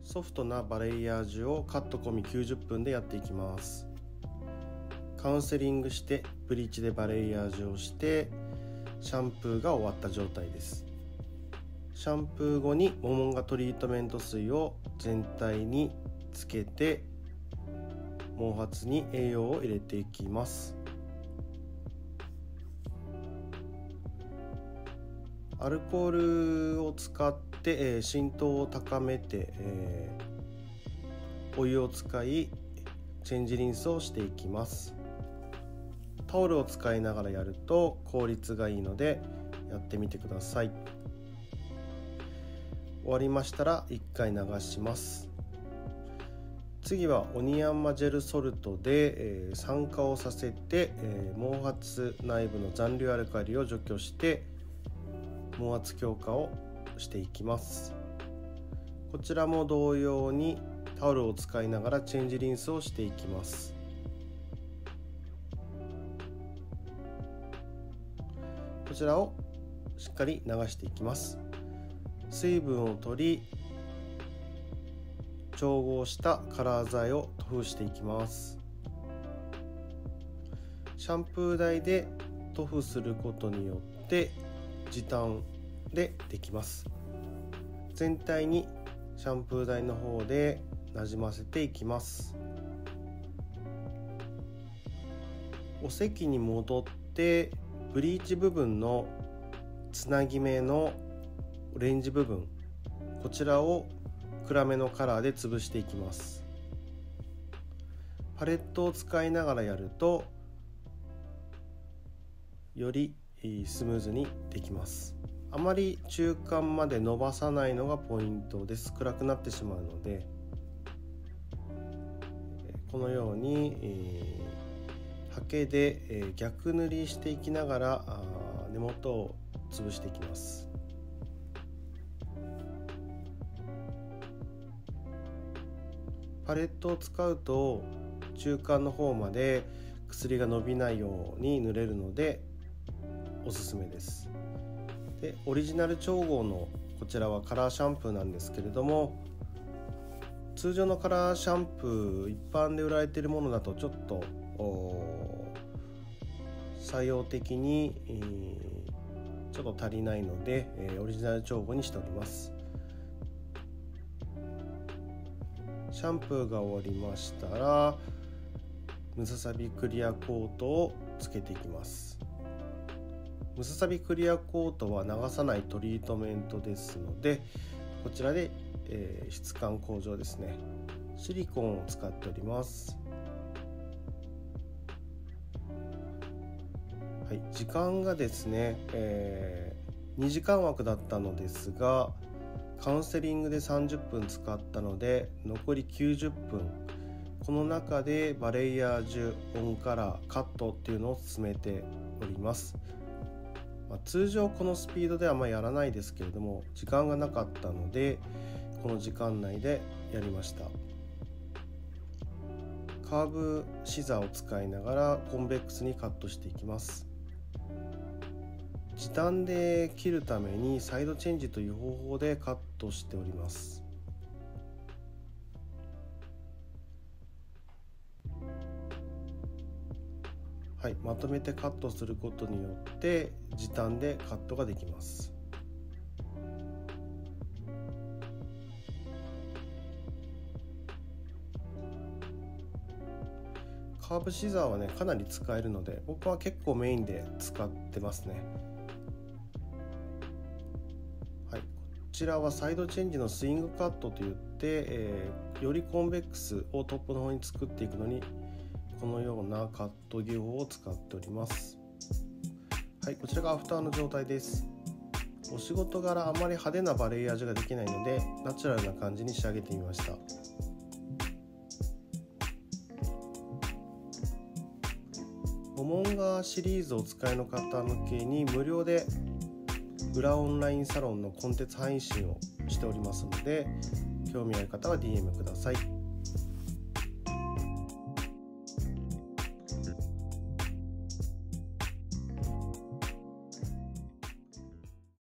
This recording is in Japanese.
ソフトなバレイヤージュをカット込み90分でやっていきます。カウンセリングしてブリーチでバレイヤージュをしてシャンプーが終わった状態です。シャンプー後にモモンガトリートメント水を全体につけて毛髪に栄養を入れていきます。アルコールを使って、浸透を高めて、お湯を使いチェンジリンスをしていきます。タオルを使いながらやると効率がいいのでやってみてください。終わりましたら1回流します。次はオニヤンマジェルソルトで、酸化をさせて、毛髪内部の残留アルカリを除去して毛圧強化をしていきます。こちらも同様にタオルを使いながらチェンジリンスをしていきます。こちらをしっかり流していきます。水分を取り調合したカラー剤を塗布していきます。シャンプー台で塗布することによって時短でできます。全体にシャンプー台の方でなじませていきます。お席に戻ってブリーチ部分のつなぎ目のオレンジ部分、こちらを暗めのカラーで潰していきます。パレットを使いながらやるとよりスムーズにできます。あまり中間まで伸ばさないのがポイントです。暗くなってしまうので、このようにハケで逆塗りしていきながら根元を潰していきます。パレットを使うと中間の方まで薬が伸びないように塗れるのでおすすめです。で、オリジナル調合のこちらはカラーシャンプーなんですけれども、通常のカラーシャンプー一般で売られているものだとちょっと作用的にちょっと足りないので、オリジナル調合にしております。シャンプーが終わりましたらムササビクリアコートをつけていきます。ムササビクリアコートは流さないトリートメントですので、こちらで、質感向上ですね。シリコンを使っております。はい、時間がですね、2時間枠だったのですがカウンセリングで30分使ったので残り90分、この中でバレイヤージュ、オンカラー、カットっていうのを進めております。通常このスピードではやらないですけれども、時間がなかったのでこの時間内でやりました。カーブシザーを使いながらコンベックスにカットしていきます。時短で切るためにサイドチェンジという方法でカットしております。はい、まとめてカットすることによって時短でカットができます。カーブシザーはねかなり使えるので僕は結構メインで使ってますね。はい、こちらはサイドチェンジのスイングカットといって、よりコンベックスをトップの方に作っていくのにこのようなカット技法を使っております。はい、こちらがアフターの状態です。お仕事柄あまり派手なバレイヤージュができないのでナチュラルな感じに仕上げてみました。モモンガシリーズをお使いの方向けに無料で裏オンラインサロンのコンテンツ配信をしておりますので、興味ある方は DM ください。